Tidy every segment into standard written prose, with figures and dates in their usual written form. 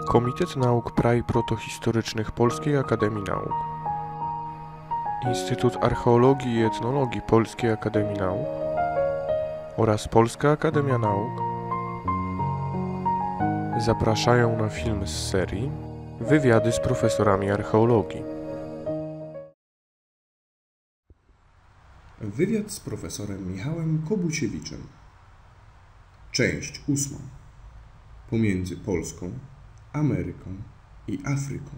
Komitet Nauk Praw Protohistorycznych Polskiej Akademii Nauk, Instytut Archeologii i Etnologii Polskiej Akademii Nauk oraz Polska Akademia Nauk zapraszają na film z serii Wywiady z profesorami archeologii. Wywiad z profesorem Michałem Kobuciewiczem. Część 8. Pomiędzy Polską, Ameryką i Afryką.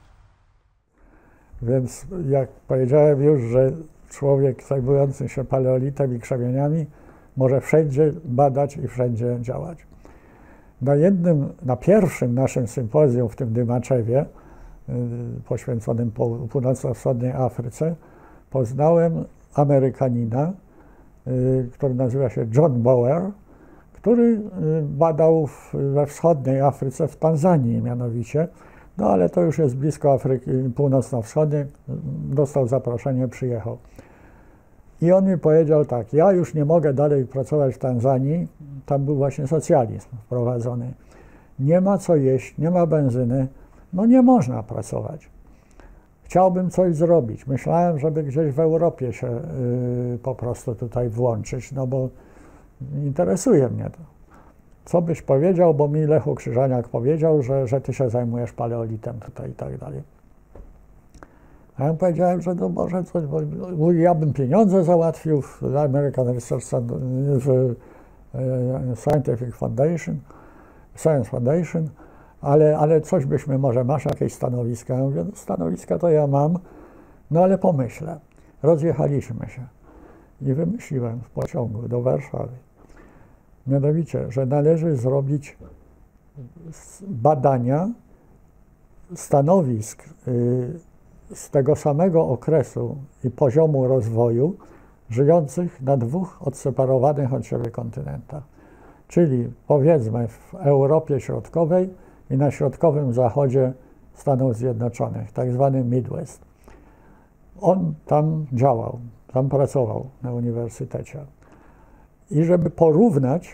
Więc jak powiedziałem już, że człowiek zajmujący się paleolitem i krzemieniami może wszędzie badać i wszędzie działać. Na pierwszym naszym sympozjum w tym Dymaczewie, poświęconym północno-wschodniej Afryce, poznałem Amerykanina, który nazywa się John Bower, który badał we wschodniej Afryce, w Tanzanii mianowicie, no ale to już jest blisko Afryki Północno-Wschodniej, dostał zaproszenie, przyjechał. I on mi powiedział tak: ja już nie mogę dalej pracować w Tanzanii, tam był właśnie socjalizm wprowadzony. Nie ma co jeść, nie ma benzyny, no nie można pracować. Chciałbym coś zrobić. Myślałem, żeby gdzieś w Europie się po prostu tutaj włączyć, no bo interesuje mnie to. Co byś powiedział, bo mi Lechu Krzyżaniak powiedział, że ty się zajmujesz paleolitem tutaj i tak dalej. A ja powiedziałem, że no może coś, bo ja bym pieniądze załatwił w American Research w Scientific Foundation, Science Foundation, ale coś byśmy, może masz jakieś stanowiska? Ja mówię, no stanowiska to ja mam, no ale pomyślę. Rozjechaliśmy się i wymyśliłem w pociągu do Warszawy. Mianowicie, że należy zrobić badania stanowisk z tego samego okresu i poziomu rozwoju żyjących na dwóch odseparowanych od siebie kontynentach. Czyli powiedzmy w Europie Środkowej i na środkowym zachodzie Stanów Zjednoczonych, tak zwany Midwest. On tam działał, tam pracował na uniwersytecie. I żeby porównać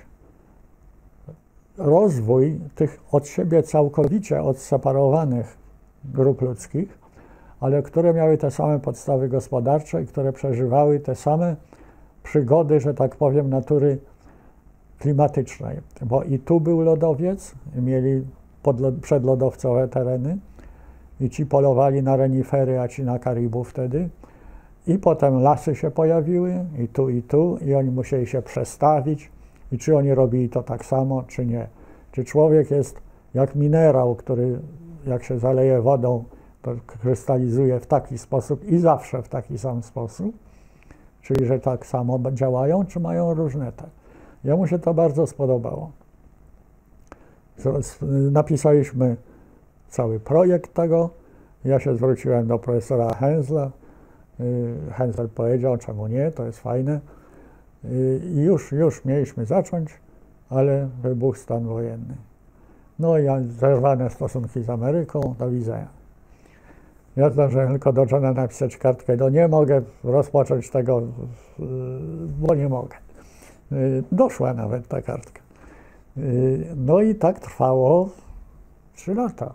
rozwój tych od siebie całkowicie odseparowanych grup ludzkich, ale które miały te same podstawy gospodarcze i które przeżywały te same przygody, że tak powiem, natury klimatycznej. Bo i tu był lodowiec, i mieli przedlodowcowe tereny, i ci polowali na renifery, a ci na Karibów wtedy. I potem lasy się pojawiły, i tu, i oni musieli się przestawić. I czy oni robili to tak samo, czy nie. Czy człowiek jest jak minerał, który jak się zaleje wodą, to krystalizuje w taki sposób i zawsze w taki sam sposób, czyli że tak samo działają, czy mają różne te. Jemu się to bardzo spodobało. Napisaliśmy cały projekt tego. Ja się zwróciłem do profesora Hensla. Hensel powiedział, czemu nie, to jest fajne. I już mieliśmy zacząć, ale wybuchł stan wojenny. No i zerwane stosunki z Ameryką, do widzenia. Ja zdążyłem tylko do Johna napisać kartkę, no nie mogę rozpocząć tego, bo nie mogę. Doszła nawet ta kartka. No i tak trwało 3 lata.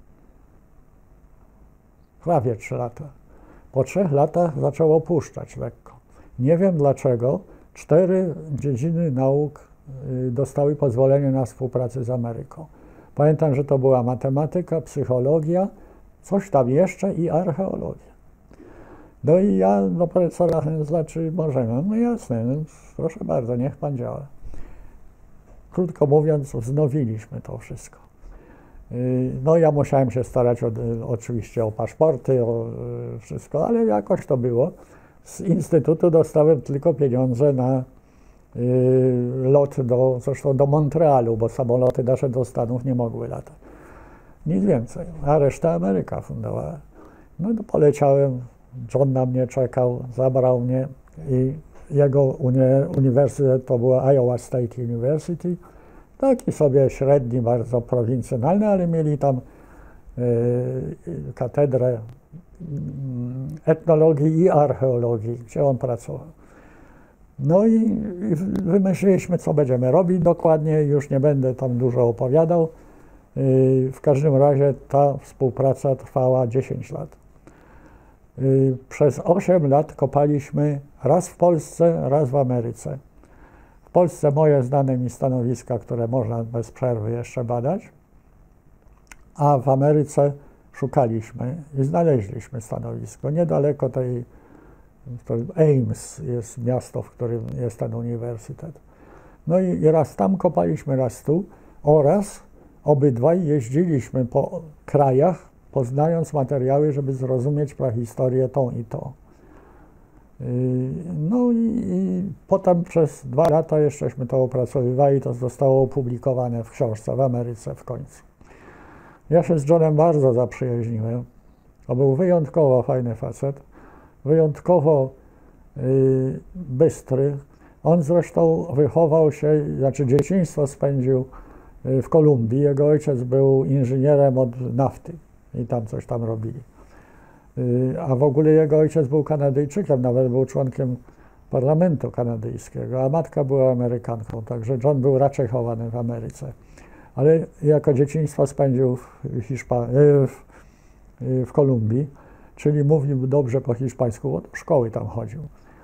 Prawie 3 lata. Po 3 latach zaczęło puszczać lekko. Nie wiem dlaczego 4 dziedziny nauk dostały pozwolenie na współpracę z Ameryką. Pamiętam, że to była matematyka, psychologia, coś tam jeszcze i archeologia. No i ja do profesora Hensla, czy możemy? No jasne, no, proszę bardzo, niech pan działa. Krótko mówiąc, wznowiliśmy to wszystko. No ja musiałem się starać oczywiście o paszporty, o wszystko, ale jakoś to było. Z Instytutu dostałem tylko pieniądze na lot zresztą do Montrealu, bo samoloty nasze do Stanów nie mogły latać. Nic więcej, a reszta Ameryka fundowała. No to poleciałem, John na mnie czekał, zabrał mnie i jego uniwersytet to była Iowa State University, taki sobie średni, bardzo prowincjonalny, ale mieli tam katedrę etnologii i archeologii, gdzie on pracował. No i wymyśliliśmy, co będziemy robić dokładnie, już nie będę tam dużo opowiadał. W każdym razie ta współpraca trwała 10 lat. Przez 8 lat kopaliśmy raz w Polsce, raz w Ameryce. W Polsce moje znane mi stanowiska, które można bez przerwy jeszcze badać, a w Ameryce szukaliśmy i znaleźliśmy stanowisko. Niedaleko to Ames jest miasto, w którym jest ten uniwersytet. No i raz tam kopaliśmy, raz tu, oraz obydwaj jeździliśmy po krajach, poznając materiały, żeby zrozumieć prahistorię tą i tą. No i potem przez 2 lata jeszcześmy to opracowywali, to zostało opublikowane w książce w Ameryce w końcu. Ja się z Johnem bardzo zaprzyjaźniłem. To był wyjątkowo fajny facet, wyjątkowo bystry. On zresztą wychował się, znaczy dzieciństwo spędził w Kolumbii. Jego ojciec był inżynierem od nafty i tam coś tam robili. A w ogóle jego ojciec był Kanadyjczykiem, nawet był członkiem parlamentu kanadyjskiego, a matka była Amerykanką, także John był raczej chowany w Ameryce. Ale jako dzieciństwo spędził w Kolumbii, czyli mówił dobrze po hiszpańsku, bo do szkoły tam chodził.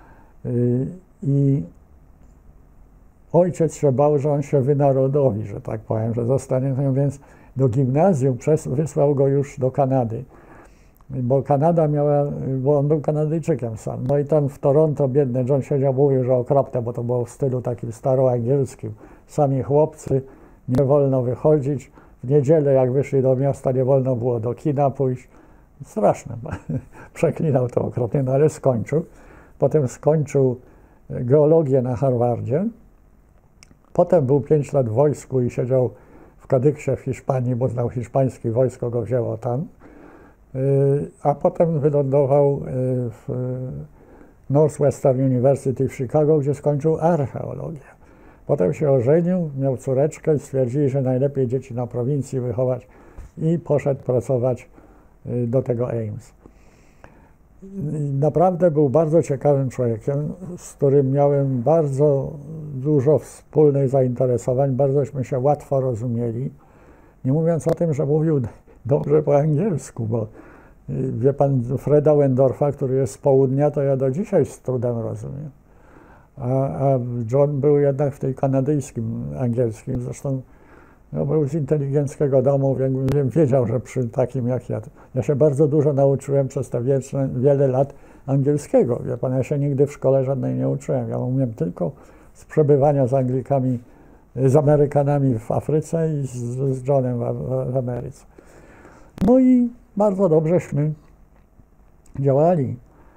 I ojciec się bał, że on się wynarodowi, że tak powiem, że zostanie, więc do gimnazjum wysłał go już do Kanady. Bo Kanada miała, bo on był Kanadyjczykiem sam. No i tam w Toronto biedny John siedział, mówił, że okropne, bo to było w stylu takim staroangielskim. Sami chłopcy, nie wolno wychodzić. W niedzielę jak wyszli do miasta, nie wolno było do kina pójść. Straszne. Przeklinał to okropnie, no ale skończył. Potem skończył geologię na Harvardzie. Potem był 5 lat w wojsku i siedział w Kadyksie w Hiszpanii, bo znał hiszpański, wojsko go wzięło tam. A potem wylądował w Northwestern University w Chicago, gdzie skończył archeologię. Potem się ożenił, miał córeczkę i stwierdzili, że najlepiej dzieci na prowincji wychować i poszedł pracować do tego Ames. Naprawdę był bardzo ciekawym człowiekiem, z którym miałem bardzo dużo wspólnych zainteresowań, bardzośmy się łatwo rozumieli. Nie mówiąc o tym, że mówił dobrze po angielsku, bo wie pan, Freda Wendorfa, który jest z południa, to ja do dzisiaj z trudem rozumiem. A John był jednak w tej kanadyjskim angielskim, zresztą no, był z inteligenckiego domu, wiedział, że przy takim jak ja się bardzo dużo nauczyłem przez te wiele lat angielskiego. Wie pan, ja się nigdy w szkole żadnej nie uczyłem. Ja umiem tylko z przebywania z Anglikami, z Amerykanami w Afryce i z Johnem w Ameryce. No i bardzo dobrześmy działali.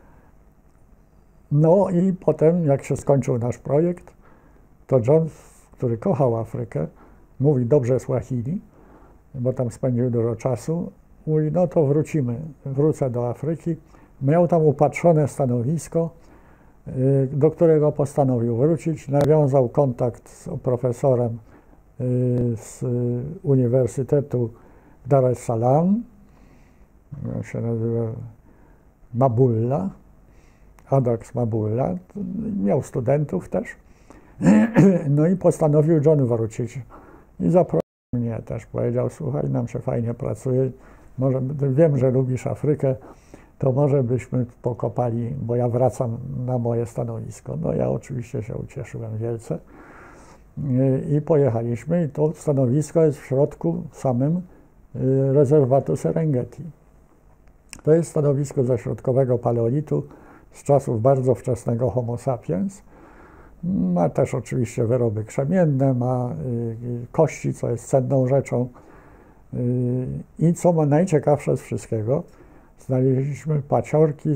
No i potem, jak się skończył nasz projekt, to John, który kochał Afrykę, mówi dobrze Swahili, bo tam spędził dużo czasu, mówi, no to wrócę do Afryki. Miał tam upatrzone stanowisko, do którego postanowił wrócić. Nawiązał kontakt z profesorem z Uniwersytetu Dar es Salaam, on się nazywa Mabulla, Adax Mabulla, miał studentów też. No i postanowił John wrócić i zaprosił mnie też. Powiedział, słuchaj, nam się fajnie pracuje, może, wiem, że lubisz Afrykę, to może byśmy pokopali, bo ja wracam na moje stanowisko. No ja oczywiście się ucieszyłem wielce i pojechaliśmy i to stanowisko jest w środku samym rezerwatu Serengeti. To jest stanowisko ze środkowego paleolitu, z czasów bardzo wczesnego Homo sapiens. Ma też oczywiście wyroby krzemienne, ma kości, co jest cenną rzeczą. I co ma najciekawsze z wszystkiego, znaleźliśmy paciorki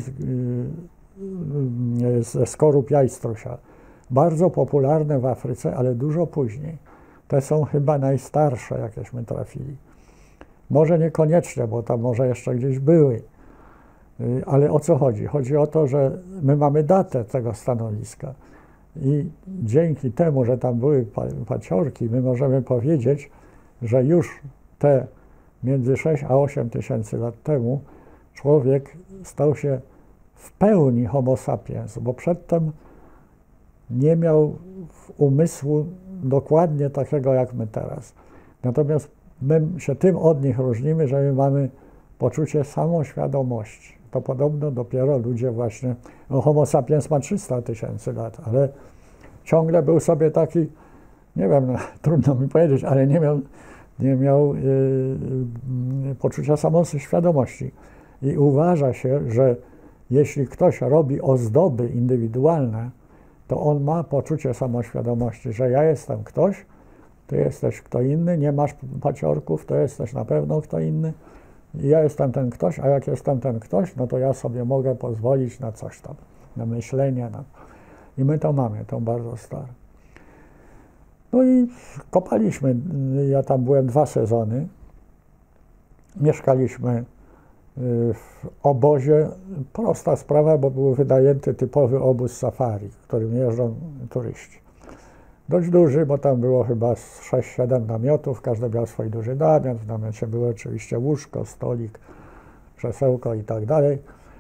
ze skorup jajstrusia. Bardzo popularne w Afryce, ale dużo później. Te są chyba najstarsze, jakieśmy trafili. Może niekoniecznie, bo tam może jeszcze gdzieś były. Ale o co chodzi? Chodzi o to, że my mamy datę tego stanowiska i dzięki temu, że tam były paciorki, my możemy powiedzieć, że już te między 6 a 8 tysięcy lat temu człowiek stał się w pełni homo sapiens, bo przedtem nie miał umysłu dokładnie takiego jak my teraz. Natomiast my się tym od nich różnimy, że my mamy poczucie samoświadomości. To podobno dopiero ludzie właśnie, no Homo sapiens ma 300 000 lat, ale ciągle był sobie taki, nie wiem, no, trudno mi powiedzieć, ale nie miał poczucia samoświadomości. I uważa się, że jeśli ktoś robi ozdoby indywidualne, to on ma poczucie samoświadomości, że ja jestem ktoś, ty jesteś kto inny, nie masz paciorków, to jesteś na pewno kto inny. I ja jestem ten ktoś, a jak jestem ten ktoś, no to ja sobie mogę pozwolić na coś tam, na myślenie. I my to mamy, to bardzo stare. No i kopaliśmy, ja tam byłem 2 sezony, mieszkaliśmy w obozie, prosta sprawa, bo był wynajęty typowy obóz safari, w którym jeżdżą turyści. Dość duży, bo tam było chyba 6-7 namiotów, każdy miał swój duży namiot, w namiocie było oczywiście łóżko, stolik, krzesełko i tak dalej.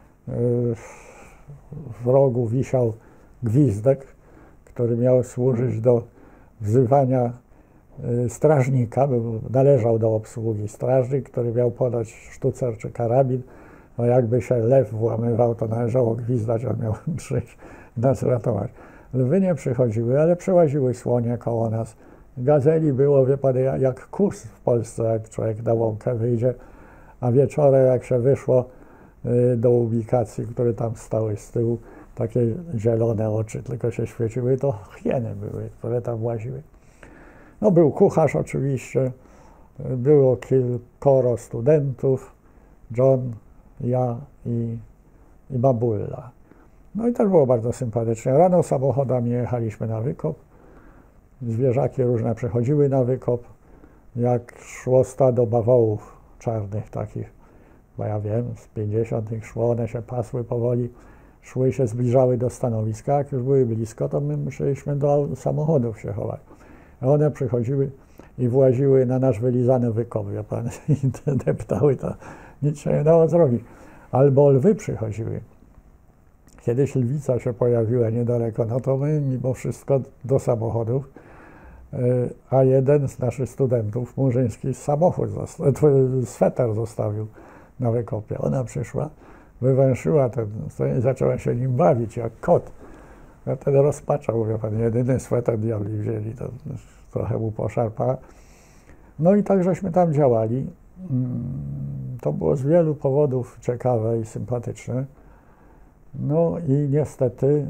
W rogu wisiał gwizdek, który miał służyć do wzywania strażnika, należał do obsługi strażnik, który miał podać sztucer czy karabin. No jakby się lew włamywał, to należało gwizdać, on miał przyjść nas ratować. Lwy nie przychodziły, ale przełaziły słonie koło nas. Gazeli było, wie pan, jak kurs w Polsce, jak człowiek na łąkę wyjdzie, a wieczorem jak się wyszło do ubikacji, które tam stały z tyłu, takie zielone oczy tylko się świeciły, to hieny były, które tam łaziły. No był kucharz oczywiście, było kilkoro studentów, John, ja i babulla. No i też było bardzo sympatycznie. Rano samochodami jechaliśmy na wykop, zwierzaki różne przechodziły na wykop, jak szło stado bawołów czarnych takich, bo ja wiem, z 50 ich szło, one się pasły powoli, szły się, zbliżały do stanowiska, jak już były blisko, to my musieliśmy do samochodów się chować. A one przychodziły i właziły na nasz wylizany wykop, wie pan, i deptały to, nic się nie dało zrobić. Albo lwy przychodziły. Kiedyś lwica się pojawiła niedaleko, no to my mimo wszystko do samochodów, a jeden z naszych studentów, murzyński, sweter zostawił na wykopie. Ona przyszła, wywęszyła ten i zaczęła się nim bawić, jak kot. Ja wtedy rozpaczał, wie pan, jedyny sweter diabli wzięli, to trochę mu poszarpa. No i tak żeśmy tam działali. To było z wielu powodów ciekawe i sympatyczne. No i niestety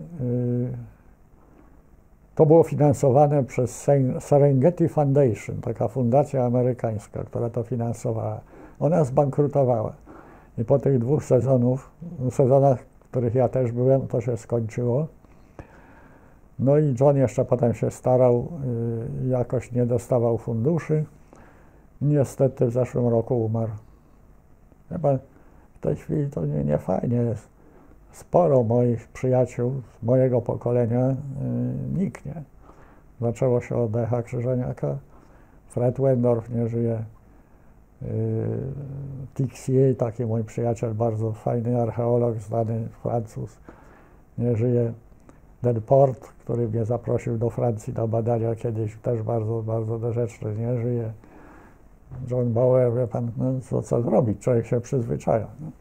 to było finansowane przez Serengeti Foundation, taka fundacja amerykańska, która to finansowała. Ona zbankrutowała. I po tych 2 sezonach, w których ja też byłem, to się skończyło. No i John jeszcze potem się starał, jakoś nie dostawał funduszy. Niestety w zeszłym roku umarł. Chyba w tej chwili to nie fajnie jest. Sporo moich przyjaciół z mojego pokolenia niknie. Zaczęło się od Lecha Krzyżaniaka. Fred Wendorf nie żyje. Tixier, taki mój przyjaciel, bardzo fajny archeolog, znany Francuz, nie żyje. Delport, który mnie zaprosił do Francji na badania kiedyś, też bardzo, bardzo dorzeczny, nie żyje. John Bauer, wie pan, no co zrobić, człowiek się przyzwyczaja. No.